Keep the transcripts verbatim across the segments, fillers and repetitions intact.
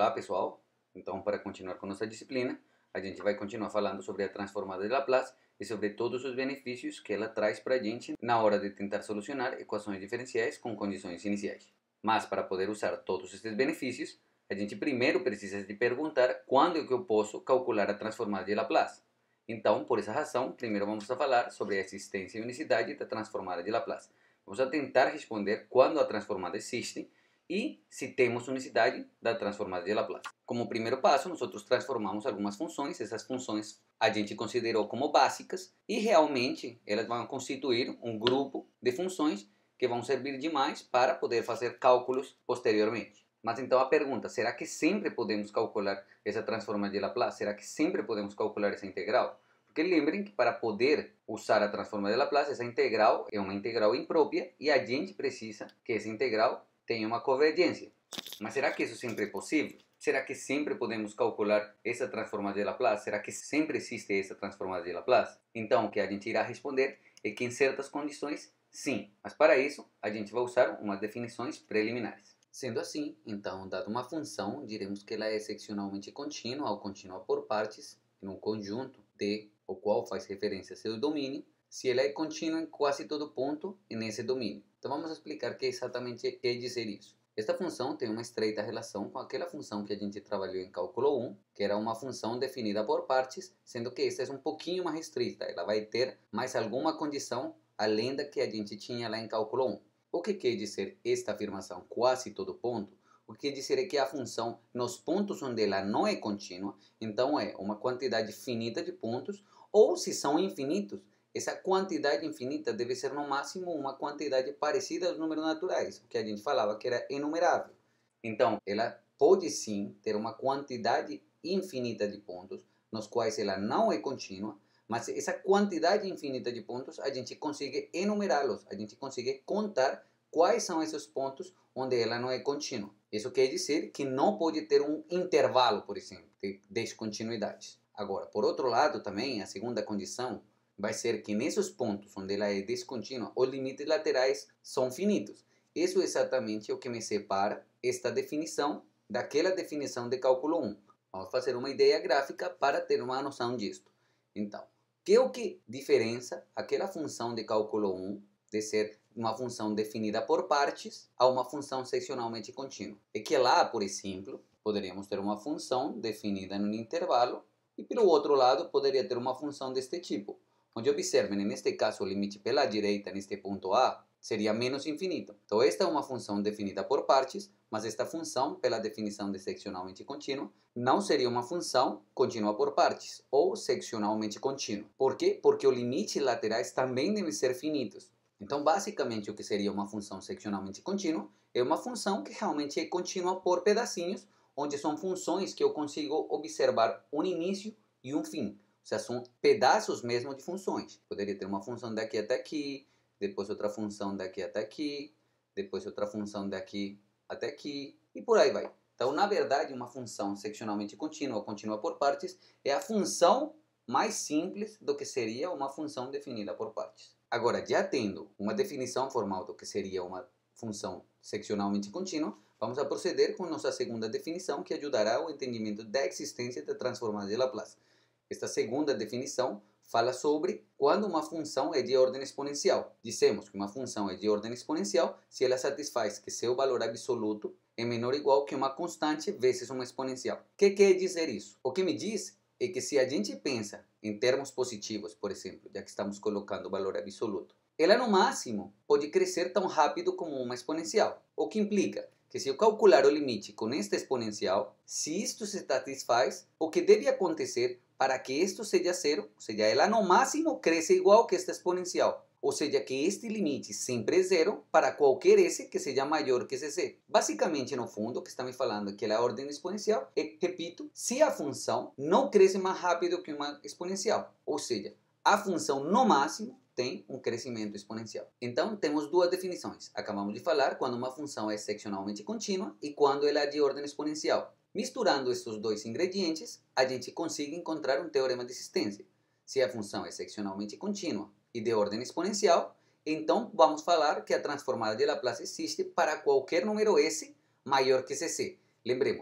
Olá pessoal, então para continuar com nossa disciplina, a gente vai continuar falando sobre a transformada de Laplace e sobre todos os benefícios que ela traz para a gente na hora de tentar solucionar equações diferenciais com condições iniciais. Mas para poder usar todos esses benefícios, a gente primeiro precisa de perguntar quando é que eu posso calcular a transformada de Laplace. Então, por essa razão, primeiro vamos a falar sobre a existência e unicidade da transformada de Laplace. Vamos a tentar responder quando a transformada existe e se temos unicidade da transformada de Laplace. Como primeiro passo, nós transformamos algumas funções. Essas funções a gente considerou como básicas e realmente elas vão constituir um grupo de funções que vão servir demais para poder fazer cálculos posteriormente. Mas então a pergunta, será que sempre podemos calcular essa transformada de Laplace? Será que sempre podemos calcular essa integral? Porque lembrem que para poder usar a transformada de Laplace, essa integral é uma integral imprópria e a gente precisa que essa integral tenha uma convergência. Mas será que isso sempre é possível? Será que sempre podemos calcular essa transformada de Laplace? Será que sempre existe essa transformada de Laplace? Então, o que a gente irá responder é que em certas condições, sim. Mas para isso, a gente vai usar umas definições preliminares. Sendo assim, então, dada uma função, diremos que ela é seccionalmente contínua ou contínua por partes em um conjunto D, o qual faz referência a seu domínio, se ela é contínua em quase todo ponto nesse domínio. Então vamos explicar o que exatamente quer dizer isso. Esta função tem uma estreita relação com aquela função que a gente trabalhou em cálculo um, que era uma função definida por partes, sendo que esta é um pouquinho mais restrita. Ela vai ter mais alguma condição além da que a gente tinha lá em cálculo um. O que quer dizer esta afirmação, quase todo ponto? O que quer dizer é que a função, nos pontos onde ela não é contínua, então é uma quantidade finita de pontos, ou se são infinitos, essa quantidade infinita deve ser no máximo uma quantidade parecida aos números naturais, o que a gente falava que era enumerável. Então, ela pode sim ter uma quantidade infinita de pontos, nos quais ela não é contínua, mas essa quantidade infinita de pontos a gente consegue enumerá-los, a gente consegue contar quais são esses pontos onde ela não é contínua. Isso quer dizer que não pode ter um intervalo, por exemplo, de descontinuidades. Agora, por outro lado também, a segunda condição vai ser que nesses pontos onde ela é descontínua, os limites laterais são finitos. Isso é exatamente o que me separa esta definição daquela definição de cálculo um. Vamos fazer uma ideia gráfica para ter uma noção disto. Então, que é o que diferencia aquela função de cálculo um de ser uma função definida por partes a uma função seccionalmente contínua? É que lá, por exemplo, poderíamos ter uma função definida em um intervalo e, pelo outro lado, poderia ter uma função deste tipo, onde observem, neste caso, o limite pela direita, neste ponto A, seria menos infinito. Então, esta é uma função definida por partes, mas esta função, pela definição de seccionalmente contínua, não seria uma função contínua por partes, ou seccionalmente contínua. Por quê? Porque os limites laterais também devem ser finitos. Então, basicamente, o que seria uma função seccionalmente contínua é uma função que realmente é contínua por pedacinhos, onde são funções que eu consigo observar um início e um fim. Ou seja, são pedaços mesmo de funções. Poderia ter uma função daqui até aqui, depois outra função daqui até aqui, depois outra função daqui até aqui, e por aí vai. Então, na verdade, uma função seccionalmente contínua ou contínua por partes é a função mais simples do que seria uma função definida por partes. Agora, já tendo uma definição formal do que seria uma função seccionalmente contínua, vamos a proceder com nossa segunda definição, que ajudará ao entendimento da existência da transformada de Laplace. Esta segunda definição fala sobre quando uma função é de ordem exponencial. Dissemos que uma função é de ordem exponencial se ela satisfaz que seu valor absoluto é menor ou igual que uma constante vezes uma exponencial. O que quer dizer isso? O que me diz é que se a gente pensa em termos positivos, por exemplo, já que estamos colocando o valor absoluto, ela no máximo pode crescer tão rápido como uma exponencial. O que implica que se eu calcular o limite com esta exponencial, se isto se satisfaz, o que deve acontecer para que isto seja zero, ou seja, ela no máximo cresce igual que esta exponencial. Ou seja, que este limite sempre é zero para qualquer s que seja maior que esse z. Basicamente, no fundo, o que está me falando é que a ordem exponencial é, repito, se a função não cresce mais rápido que uma exponencial. Ou seja, a função no máximo tem um crescimento exponencial. Então, temos duas definições. Acabamos de falar quando uma função é seccionalmente contínua e quando ela é de ordem exponencial. Misturando esses dois ingredientes, a gente consegue encontrar um teorema de existência. Se a função é seccionalmente contínua e de ordem exponencial, então vamos falar que a transformada de Laplace existe para qualquer número s maior que esse c. Lembremos,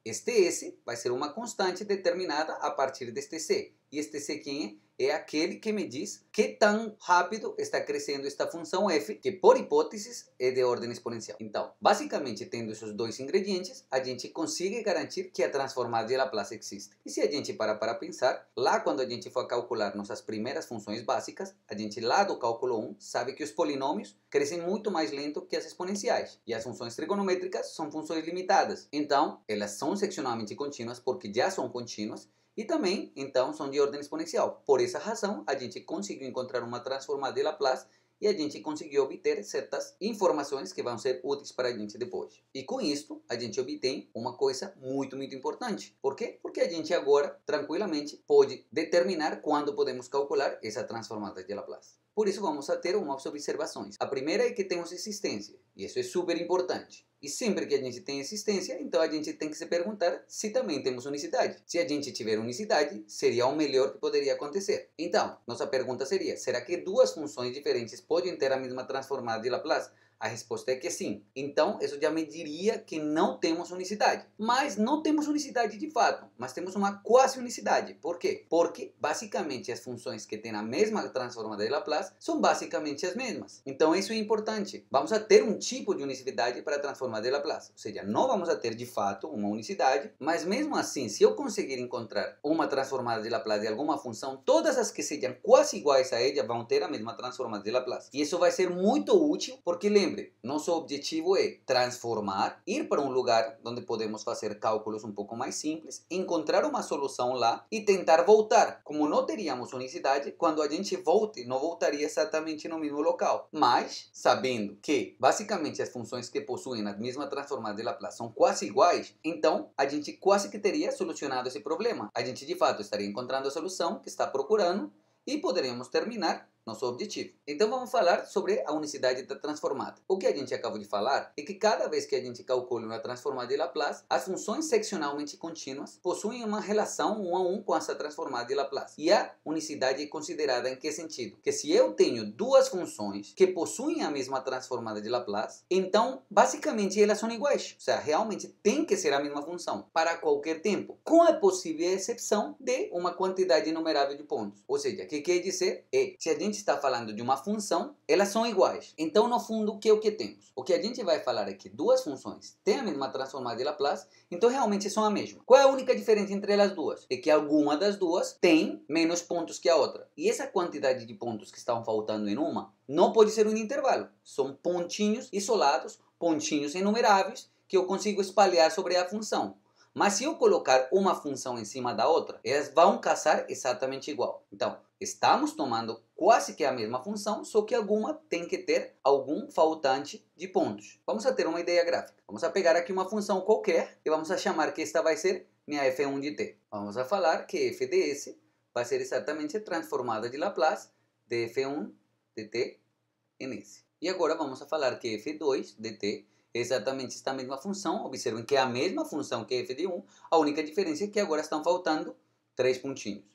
este S vai ser uma constante determinada a partir deste C. E este C quem é? É aquele que me diz que tão rápido está crescendo esta função f, que por hipótese é de ordem exponencial. Então, basicamente, tendo esses dois ingredientes, a gente consegue garantir que a transformada de Laplace existe. E se a gente parar para pensar, lá quando a gente for calcular nossas primeiras funções básicas, a gente lá do cálculo um sabe que os polinômios crescem muito mais lento que as exponenciais. E as funções trigonométricas são funções limitadas. Então, elas são seccionalmente contínuas porque já são contínuas. E também, então, são de ordem exponencial. Por essa razão, a gente conseguiu encontrar uma transformada de Laplace e a gente conseguiu obter certas informações que vão ser úteis para a gente depois. E com isso, a gente obtém uma coisa muito, muito importante. Por quê? Porque a gente agora, tranquilamente, pode determinar quando podemos calcular essa transformada de Laplace. Por isso, vamos a ter umas observações. A primeira é que temos existência, e isso é super importante. E sempre que a gente tem existência, então a gente tem que se perguntar se também temos unicidade. Se a gente tiver unicidade, seria o melhor que poderia acontecer. Então, nossa pergunta seria, será que duas funções diferentes podem ter a mesma transformada de Laplace? A resposta é que sim. Então, isso já me diria que não temos unicidade. Mas não temos unicidade de fato, mas temos uma quase unicidade. Por quê? Porque, basicamente, as funções que têm a mesma transformada de Laplace são basicamente as mesmas. Então, isso é importante. Vamos a ter um tipo de unicidade para a transformada de Laplace. Ou seja, não vamos a ter, de fato, uma unicidade, mas mesmo assim, se eu conseguir encontrar uma transformada de Laplace de alguma função, todas as que sejam quase iguais a ela vão ter a mesma transformada de Laplace. E isso vai ser muito útil, porque lembre, nosso objetivo é transformar, ir para um lugar onde podemos fazer cálculos um pouco mais simples, encontrar uma solução lá e tentar voltar. Como não teríamos unicidade, quando a gente volte, não voltaria exatamente no mesmo local. Mas, sabendo que, basicamente, as funções que possuem a mesma transformada de Laplace são quase iguais, então a gente quase que teria solucionado esse problema. A gente, de fato, estaria encontrando a solução que está procurando e poderíamos terminar nosso objetivo. Então vamos falar sobre a unicidade da transformada. O que a gente acabou de falar é que cada vez que a gente calcula uma transformada de Laplace, as funções seccionalmente contínuas possuem uma relação um a um com essa transformada de Laplace. E a unicidade é considerada em que sentido? Que se eu tenho duas funções que possuem a mesma transformada de Laplace, então basicamente elas são iguais. Ou seja, realmente tem que ser a mesma função para qualquer tempo, com a possível exceção de uma quantidade inumerável de pontos. Ou seja, o que quer dizer é, se a gente está falando de uma função, elas são iguais. Então, no fundo, o que é o que temos? O que a gente vai falar é que duas funções têm a mesma transformada de Laplace, então realmente são a mesma. Qual é a única diferença entre elas duas? É que alguma das duas tem menos pontos que a outra. E essa quantidade de pontos que estão faltando em uma não pode ser um intervalo. São pontinhos isolados, pontinhos enumeráveis, que eu consigo espalhar sobre a função. Mas se eu colocar uma função em cima da outra, elas vão casar exatamente igual. Então, estamos tomando quase que a mesma função, só que alguma tem que ter algum faltante de pontos. Vamos a ter uma ideia gráfica. Vamos a pegar aqui uma função qualquer e vamos a chamar que esta vai ser minha f um de t. Vamos a falar que f de s vai ser exatamente a transformada de Laplace de f um de t em s. E agora vamos a falar que f dois de t é exatamente esta mesma função. Observem que é a mesma função que f de um, a única diferença é que agora estão faltando três pontinhos.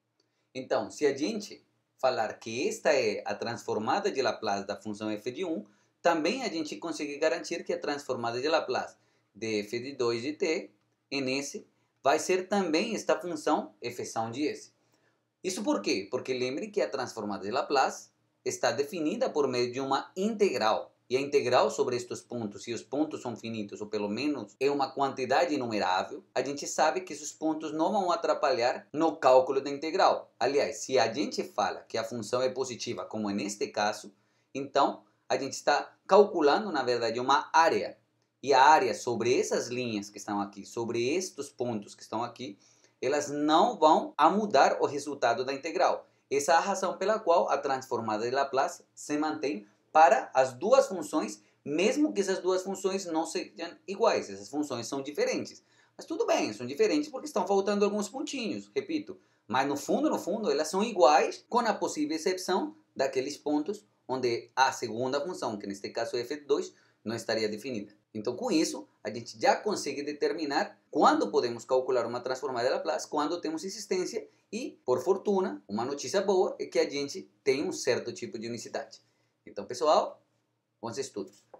Então, se a gente falar que esta é a transformada de Laplace da função f de um, também a gente consegue garantir que a transformada de Laplace de f de dois de t em s vai ser também esta função f são de s. Isso por quê? Porque lembre que a transformada de Laplace está definida por meio de uma integral. E a integral sobre estes pontos, se os pontos são finitos, ou pelo menos é uma quantidade inumerável, a gente sabe que esses pontos não vão atrapalhar no cálculo da integral. Aliás, se a gente fala que a função é positiva, como é neste caso, então a gente está calculando, na verdade, uma área. E a área sobre essas linhas que estão aqui, sobre estes pontos que estão aqui, elas não vão a mudar o resultado da integral. Essa é a razão pela qual a transformada de Laplace se mantém para as duas funções, mesmo que essas duas funções não sejam iguais. Essas funções são diferentes. Mas tudo bem, são diferentes porque estão faltando alguns pontinhos, repito. Mas no fundo, no fundo, elas são iguais, com a possível exceção daqueles pontos onde a segunda função, que neste caso é f de dois, não estaria definida. Então, com isso, a gente já consegue determinar quando podemos calcular uma transformada de Laplace, quando temos existência e, por fortuna, uma notícia boa é que a gente tem um certo tipo de unicidade. Então, pessoal, bons estudos.